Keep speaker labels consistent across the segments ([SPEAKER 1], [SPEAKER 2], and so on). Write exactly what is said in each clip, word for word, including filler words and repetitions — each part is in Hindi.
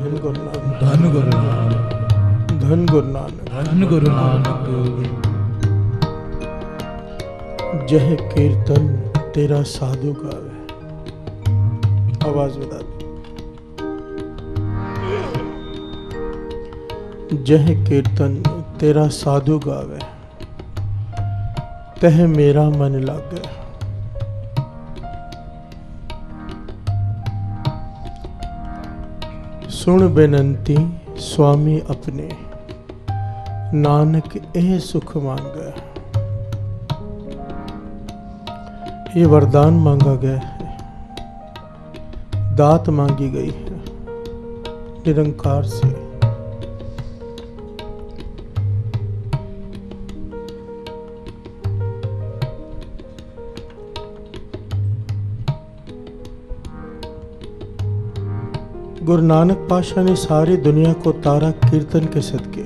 [SPEAKER 1] धन गुरु नानक,
[SPEAKER 2] धन गुरु नानक,
[SPEAKER 1] धन गुरु नानक,
[SPEAKER 2] धन गुरु नानक।
[SPEAKER 1] जह कीर्तन तेरा साधु गावे। आवाज बता दी। जह कीर्तन तेरा साधु गावे, तह मेरा मन लागे। सुन बेनंती स्वामी अपने, नानक एह सुख मांगे। ये वरदान मांगा गया है, दात मांगी गई है निरंकार से। गुरु नानक पातशाह ने सारी दुनिया को तारा कीर्तन के सदके।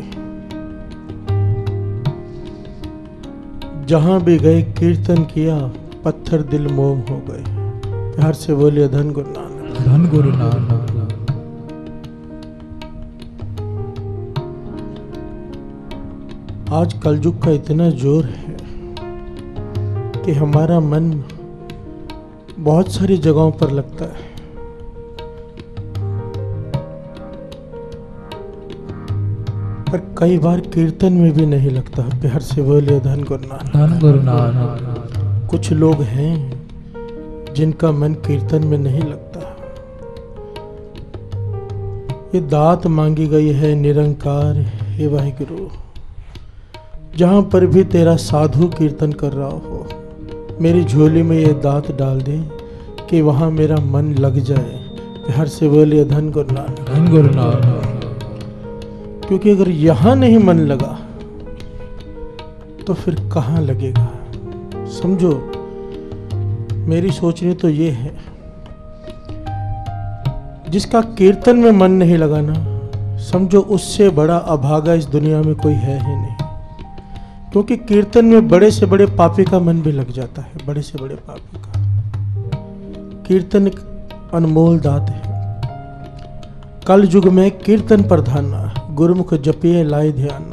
[SPEAKER 1] जहां भी गए कीर्तन किया, पत्थर दिल मोम हो गए। प्यार से बोलिए धन गुरु नानक,
[SPEAKER 2] धन गुरु नानक।
[SPEAKER 1] आज कलयुग का इतना जोर है कि हमारा मन बहुत सारी जगहों पर लगता है, पर कई बार कीर्तन में भी नहीं लगता। प्यार से बोलिए धन गुरु नानक,
[SPEAKER 2] धन गुरु नानक।
[SPEAKER 1] कुछ लोग हैं जिनका मन कीर्तन में नहीं लगता। ये दात मांगी गई है निरंकार हे वाहिगुरु। जहां पर भी तेरा साधु कीर्तन कर रहा हो, मेरी झोली में ये दात डाल दे कि वहां मेरा मन लग जाए। प्यार से बोलिए धन गुरु नानक,
[SPEAKER 2] धन गुरु नानक।
[SPEAKER 1] क्योंकि अगर यहां नहीं मन लगा तो फिर कहां लगेगा। समझो, मेरी सोचनी तो ये है, जिसका कीर्तन में मन नहीं लगाना, समझो उससे बड़ा अभागा इस दुनिया में कोई है ही नहीं। क्योंकि कीर्तन में बड़े से बड़े पापी का मन भी लग जाता है, बड़े से बड़े पापी का। कीर्तन एक अनमोल दात है। कल युग में कीर्तन प्रधाना, गुरुमुख जपिए लाए ध्यान।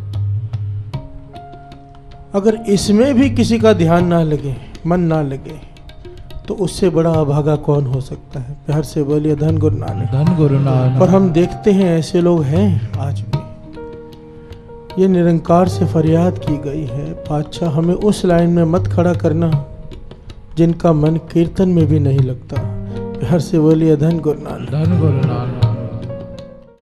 [SPEAKER 1] अगर इसमें भी किसी का ध्यान ना लगे, मन ना लगे, तो उससे बड़ा अभागा कौन हो सकता है। प्यार से बोलिए धन गुरु नानक,
[SPEAKER 2] धन गुरु नानक।
[SPEAKER 1] पर हम देखते हैं ऐसे लोग हैं आज भी। ये निरंकार से फरियाद की गई है, पातशाह हमें उस लाइन में मत खड़ा करना जिनका मन कीर्तन में भी नहीं लगता। प्यार से बोलिए धन गुरु नानक,
[SPEAKER 2] धन गुरु नानक।